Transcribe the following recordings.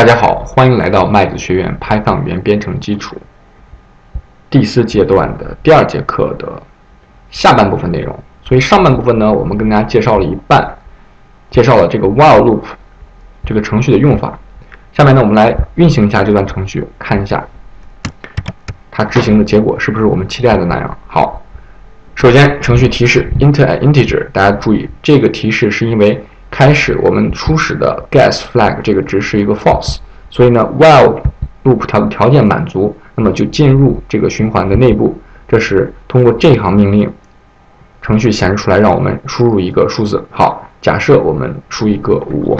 大家好，欢迎来到麦子学院 Python 语言编程基础第4阶段的第2节课的下半部分内容。所以上半部分呢，我们跟大家介绍了一半，介绍了这个 while loop 这个程序的用法。下面呢，我们来运行一下这段程序，看一下它执行的结果是不是我们期待的那样。好，首先程序提示 enter an integer， 大家注意这个提示是因为开始我们初始的 guess flag 这个值是一个 false， 所以呢 while loop 它的条件满足，那么就进入这个循环的内部。这是通过这行命令，程序显示出来让我们输入一个数字。好，假设我们输一个5，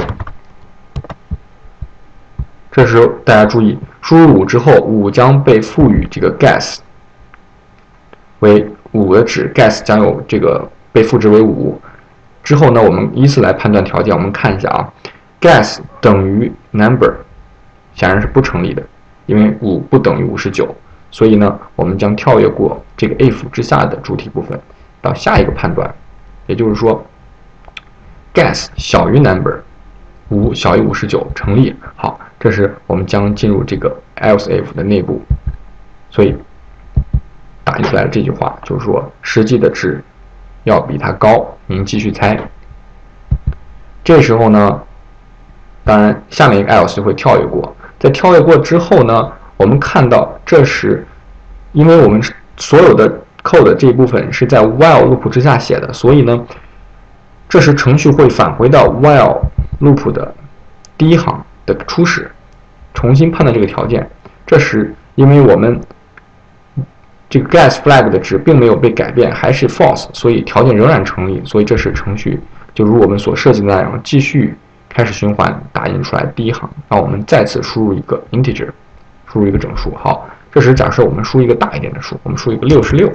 这时候大家注意，输入5之后，5将被赋予这个 guess 为5的值 ，guess 将有这个被赋值为5。之后呢，我们依次来判断条件。我们看一下啊 ，guess 等于 number 显然是不成立的，因为5不等于59，所以呢，我们将跳跃过这个 if 之下的主体部分，到下一个判断，也就是说 guess 小于 number，5小于59成立。好，这是我们将进入这个 else if 的内部，所以打印出来的这句话就是说实际的值要比它高，您继续猜。这时候呢，当然下面一个 else 就会跳跃过。在跳跃过之后呢，我们看到这时，因为我们所有的 code 这一部分是在 while loop 之下写的，所以呢，这时程序会返回到 while loop 的第一行的初始，重新判断这个条件。这时因为我们这个 guess flag 的值并没有被改变，还是 false， 所以条件仍然成立。所以这时程序就如我们所设计的那样，继续开始循环，打印出来第一行，让我们再次输入一个 integer， 输入一个整数。好，这时假设我们输一个大一点的数，我们输一个66。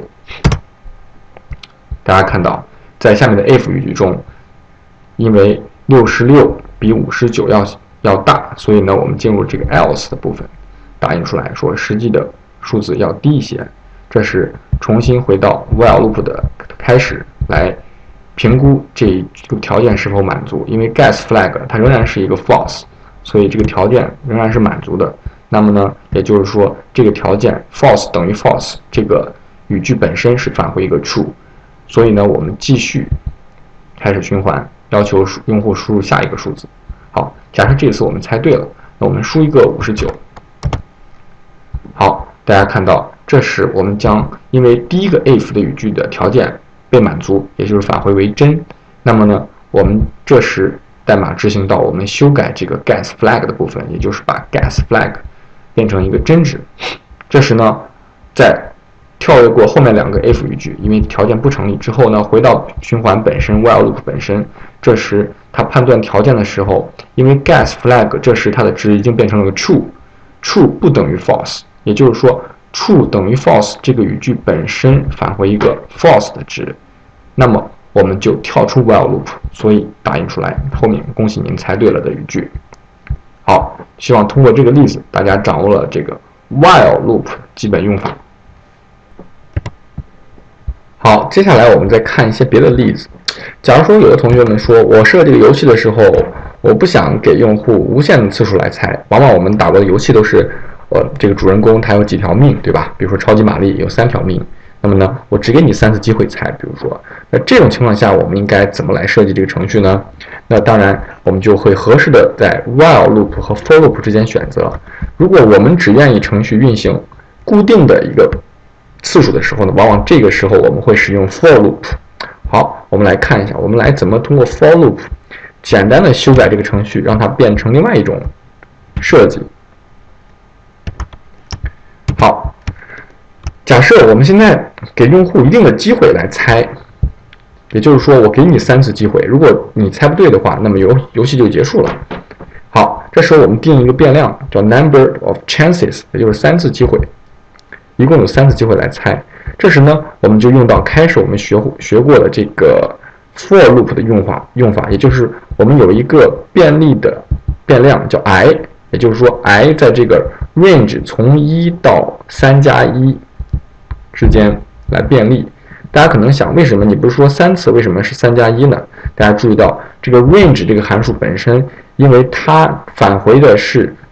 大家看到，在下面的 if 语句中，因为66比59要大，所以呢，我们进入这个 else 的部分，打印出来说实际的数字要低一些。这是重新回到 while loop 的开始来评估这个条件是否满足，因为 guess flag 它仍然是一个 false， 所以这个条件仍然是满足的。那么呢，也就是说这个条件 false 等于 false， 这个语句本身是返回一个 true， 所以呢，我们继续开始循环，要求用户输入下一个数字。好，假设这次我们猜对了，那我们输一个59。好，大家看到这时我们将因为第一个 if 的语句的条件被满足，也就是返回为真，那么呢，我们这时代码执行到我们修改这个 guess flag 的部分，也就是把 guess flag 变成一个真值。这时呢，在跳跃过后面2个 if 语句，因为条件不成立之后呢，回到循环本身 while loop 本身，这时它判断条件的时候，因为 guess flag 这时它的值已经变成了个 true 不等于 false， 也就是说true 等于 false 这个语句本身返回一个 false 的值，那么我们就跳出 while loop， 所以打印出来后面恭喜您猜对了的语句。好，希望通过这个例子大家掌握了这个 while loop 基本用法。好，接下来我们再看一些别的例子。假如说有的同学们说，我设这个游戏的时候，我不想给用户无限的次数来猜，往往我们打过的游戏都是这个主人公他有几条命，对吧？比如说超级玛丽有3条命，那么呢，我只给你3次机会猜。比如说，那这种情况下，我们应该怎么来设计这个程序呢？那当然，我们就会合适的在 while loop 和 for loop 之间选择。如果我们只愿意程序运行固定的一个次数的时候呢，往往这个时候我们会使用 for loop。好，我们来看一下，我们来怎么通过 for loop 简单的修改这个程序，让它变成另外一种设计。好，假设我们现在给用户一定的机会来猜，也就是说我给你3次机会，如果你猜不对的话，那么游戏就结束了。好，这时候我们定一个变量叫 number of chances， 也就是3次机会，一共有3次机会来猜。这时呢，我们就用到开始我们学过的这个 for loop 的用法，也就是我们有一个便利的变量叫 i， 也就是说 i 在这个 range 从1到3加1之间来便利。大家可能想，为什么你不是说3次，为什么是3加1呢？大家注意到这个 range 这个函数本身，因为它返回的是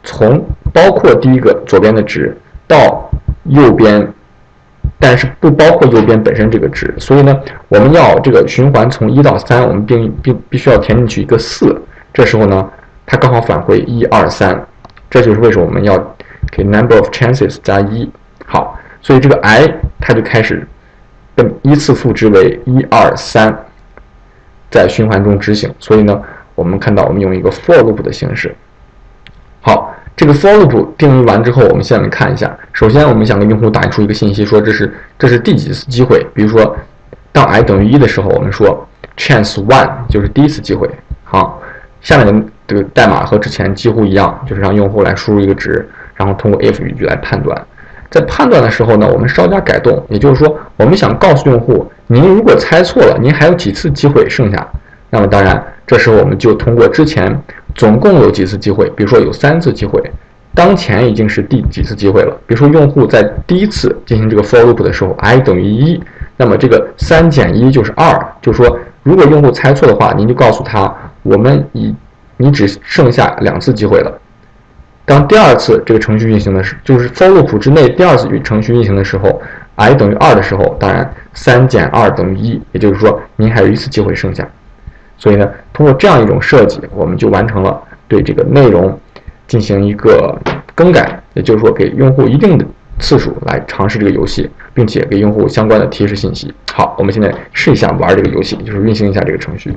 从包括第一个左边的值到右边，但是不包括右边本身这个值，所以呢，我们要这个循环从1到3，我们必须要填进去一个4，这时候呢，它刚好返回1、2、3，这就是为什么我们要给 number of chances 加1。好，所以这个 I 它就开始被依次赋值为1、2、3，在循环中执行。所以呢，我们看到我们用一个 for loop 的形式。好，这个 for loop 定义完之后，我们下面看一下。首先，我们想给用户打印出一个信息，说这是第几次机会。比如说，当 I 等于1的时候，我们说 chance 1就是第一次机会。好，下面的这个代码和之前几乎一样，就是让用户来输入一个值，然后通过 if 语句来判断。在判断的时候呢，我们稍加改动，也就是说，我们想告诉用户，您如果猜错了，您还有几次机会剩下。那么当然，这时候我们就通过之前总共有几次机会，比如说有3次机会，当前已经是第几次机会了。比如说用户在第一次进行这个 for loop 的时候 ，I 等于1，那么这个3减1就是2，就是说如果用户猜错的话，您就告诉他，你只剩下2次机会了。当第二次这个程序运行的时候，就是 for loop 之内第二次程序运行的时候 ，I 等于2的时候，当然3减2等于1，也就是说您还有1次机会剩下。所以呢，通过这样一种设计，我们就完成了对这个内容进行一个更改，也就是说给用户一定的次数来尝试这个游戏，并且给用户相关的提示信息。好，我们现在试一下玩这个游戏，就是运行一下这个程序。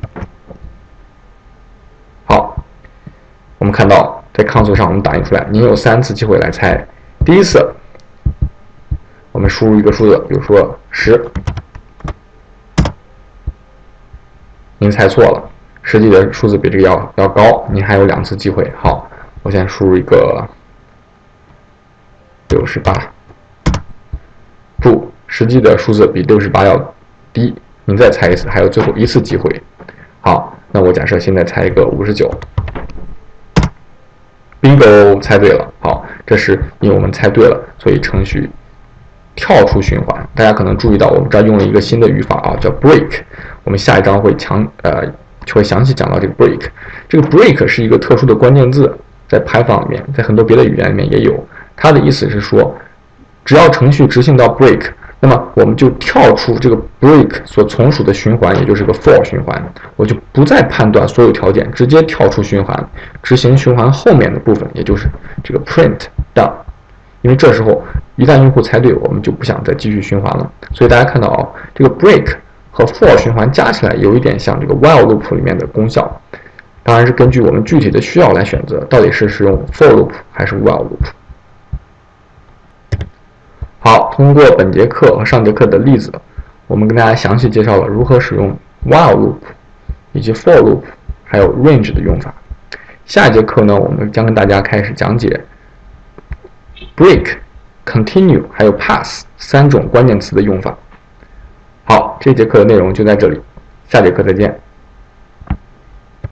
好，我们看到在 console 上我们打印出来，您有3次机会来猜。第一次，我们输入一个数字，比如说10。您猜错了，实际的数字比这个要高，您还有2次机会。好，我先输入一个68，不，实际的数字比68要低，您再猜一次，还有最后1次机会。好，那我假设现在猜一个59。bingo 猜对了。好，这是因为我们猜对了，所以程序跳出循环。大家可能注意到，我们这儿用了一个新的语法啊，叫 break。我们下一章会详细讲到这个 break。这个 break 是一个特殊的关键字，在 Python 里面，在很多别的语言里面也有。它的意思是说，只要程序执行到 break， 那么我们就跳出这个 break 所从属的循环，也就是个 for 循环，我就不再判断所有条件，直接跳出循环，执行循环后面的部分，也就是这个 print done。因为这时候一旦用户猜对，我们就不想再继续循环了。所以大家看到啊，这个 break 和 for 循环加起来有一点像这个 while loop 里面的功效，当然是根据我们具体的需要来选择，到底是使用 for loop 还是 while loop。好，通过本节课和上节课的例子，我们跟大家详细介绍了如何使用 while loop 以及 for loop 还有 range 的用法。下一节课呢，我们将跟大家开始讲解 break、continue 还有 pass 3种关键词的用法。好，这节课的内容就在这里，下节课再见。